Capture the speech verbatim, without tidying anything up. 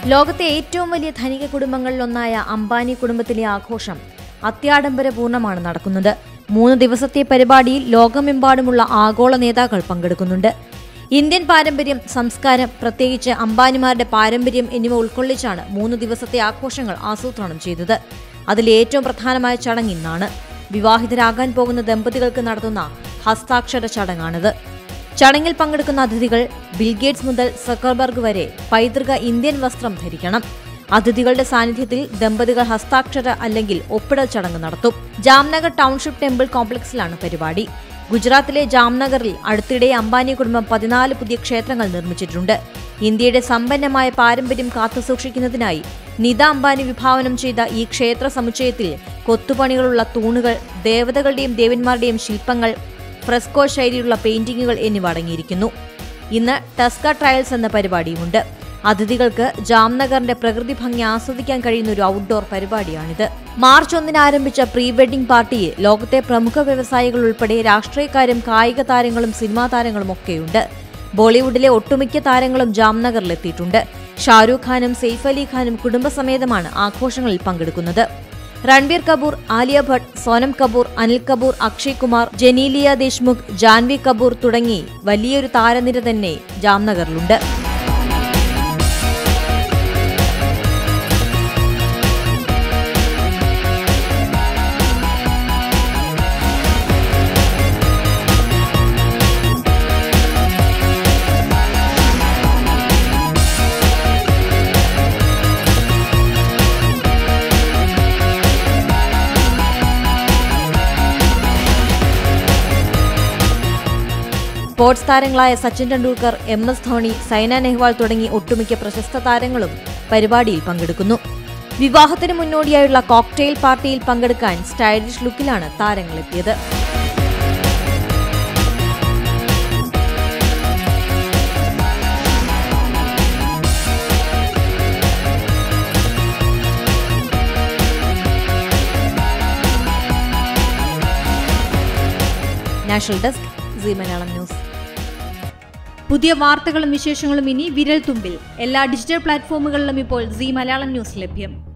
ലോകത്തെ ഏറ്റവും വലിയ ധനിക കുടുംബങ്ങളിലൊന്നായ അംബാനി കുടുംബത്തിലെ ആഘോഷം അത്യാഡംബരപൂർണ്ണമാണ് നടക്കുന്നത്. മൂന്ന് ദിവസത്തെ പരിപാടിയിൽ ലോകമെമ്പാടുമുള്ള ആഗോള നേതാക്കൾ പങ്കെടുക്കുന്നുണ്ട്. ഇന്ത്യൻ പാരമ്പര്യം, സംസ്കാരം, പ്രത്യേകിച്ച് അംബാനിമാരുടെ പാരമ്പര്യം എന്നിവ ഉൾക്കൊള്ളിച്ചാണ് മൂന്ന് ദിവസത്തെ ആഘോഷങ്ങൾ ആസൂത്രണം ചെയ്തത്. അതിൽ ഏറ്റവും പ്രധാനമായ ചടങ്ങ് ഇന്നാണ്. വിവാഹിതരാകാൻ പോകുന്ന ദമ്പതികൾക്ക് നടത്തുന്ന ഹസ്താക്ഷര ചടങ്ങാണിത്. ചടങ്ങിൽ പങ്കെടുക്കുന്ന അതിഥികൾ ബിൽഗേറ്റ്സ് മുതൽ സക്കർബർഗ് വരെ പൈതൃക ഇന്ത്യൻ വസ്ത്രം ധരിക്കണം. അതിഥികളുടെ സാന്നിധ്യത്തിൽ ദമ്പതികൾ ഹസ്താക്ഷര അല്ലെങ്കിൽ ഒപ്പിടൽ ചടങ്ങ് നടത്തും. ജാംനഗർ ടൗൺഷിപ്പ് ടെമ്പിൾ കോംപ്ലക്സിലാണ് പരിപാടി. ഗുജറാത്തിലെ ജാംനഗറിൽ അടുത്തിടെ അംബാനി കുടുംബം പതിനാല് പുതിയ ക്ഷേത്രങ്ങൾ നിർമ്മിച്ചിട്ടുണ്ട്. ഇന്ത്യയുടെ സമ്പന്നമായ പാരമ്പര്യം കാത്തുസൂക്ഷിക്കുന്നതിനായി നിത അംബാനി വിഭാവനം ചെയ്ത ഈ ക്ഷേത്ര സമുച്ചയത്തിൽ കൊത്തുപണികളുള്ള തൂണുകൾ, ദേവതകളുടെയും ദേവന്മാരുടെയും ശില്പങ്ങൾ, ഫ്രെസ്കോ ശൈലിയിലുള്ള പെയിന്റിങ്ങുകൾ എന്നിവ അടങ്ങിയിരിക്കുന്നു. ഇന്ന് ടസ്ക ട്രയൽസ് എന്ന പരിപാടിയുമുണ്ട്. അതിഥികൾക്ക് ജാംനഗറിന്റെ പ്രകൃതി ഭംഗി ആസ്വദിക്കാൻ കഴിയുന്ന ഒരു ഔട്ട്ഡോർ പരിപാടിയാണിത്. മാർച്ച് ഒന്നിന് ആരംഭിച്ച പ്രീ വെഡിംഗ് പാർട്ടിയിൽ ലോകത്തെ പ്രമുഖ വ്യവസായികൾ ഉൾപ്പെടെ രാഷ്ട്രീയക്കാരും കായിക താരങ്ങളും സിനിമാ താരങ്ങളും ഒക്കെയുണ്ട്. ബോളിവുഡിലെ ഒട്ടുമിക്ക താരങ്ങളും ജാംനഗറിലെത്തിയിട്ടുണ്ട്. ഷാരൂഖ് ഖാനും സെയ്ഫ് അലി ഖാനും കുടുംബസമേതമാണ് ആഘോഷങ്ങളിൽ പങ്കെടുക്കുന്നത്. രൺബീർ കപൂർ, ആലിയ ഭട്ട്, സോനം കപൂർ, അനിൽ കപൂർ, അക്ഷയ് കുമാർ, ജനീലിയ ദേശ്മുഖ്, ജാൻവി കപൂർ തുടങ്ങി വലിയൊരു താരനിര തന്നെ ജാംനഗറിലുണ്ട്. സ്പോർട്സ് താരങ്ങളായ സച്ചിൻ ടെണ്ടുൽക്കർ, എം എസ് ധോണി, സൈന നെഹ്വാൾ തുടങ്ങി ഒട്ടുമിക്ക പ്രശസ്ത താരങ്ങളും പരിപാടിയിൽ പങ്കെടുക്കുന്നു. വിവാഹത്തിന് മുന്നോടിയായുള്ള കോക്ടെയിൽ പാർട്ടിയിൽ പങ്കെടുക്കാൻ സ്റ്റൈലിഷ് ലുക്കിലാണ് താരങ്ങളെത്തിയത്. National desk, Zee Malayalam news. പുതിയ വാർത്തകളും വിശേഷങ്ങളും ഇനി വിരൽ തുമ്പിൽ. എല്ലാ ഡിജിറ്റൽ പ്ലാറ്റ്ഫോമുകളിലും ഇപ്പോൾ സീ മലയാളം ന്യൂസ് ലഭ്യം.